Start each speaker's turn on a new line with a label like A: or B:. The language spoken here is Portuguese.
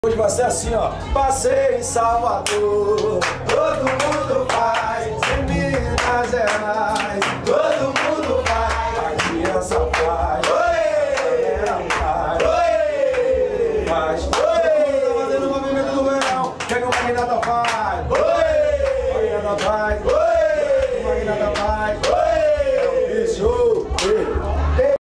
A: Hoje vai ser assim, ó. Passei em Salvador, todo mundo faz. Em Minas Gerais, todo mundo faz. A criança faz, oi, a galera faz, oi, faz, oi. Tá fazendo o movimento do verão. Pega o magnata faz, oi, o magnata faz, oi, o magnata faz, oi.